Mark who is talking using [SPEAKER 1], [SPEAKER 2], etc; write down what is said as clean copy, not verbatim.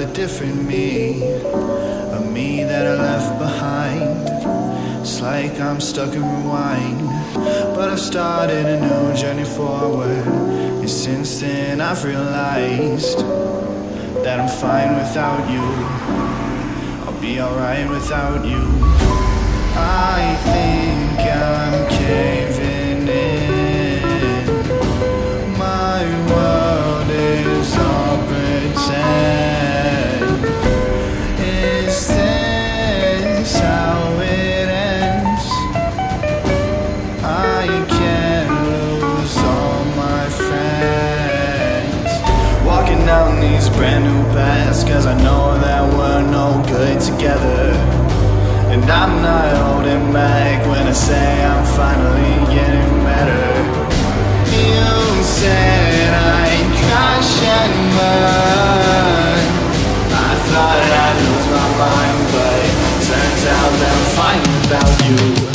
[SPEAKER 1] a different me, a me that I left behind. It's like I'm stuck in rewind, but I've started a new journey forward. And since then I've realized that I'm fine without you. I'll be alright without you. I think I'm caving in. My world is all pretend. Is this how it ends? I can't lose all my friends. Walking down these brand new paths, cause I know that we're no good together. And I'm not holding back when I say I'm finally getting better. You said I'd crash and burn. I thought I'd lose my mind, but turns out that I'm fine without you.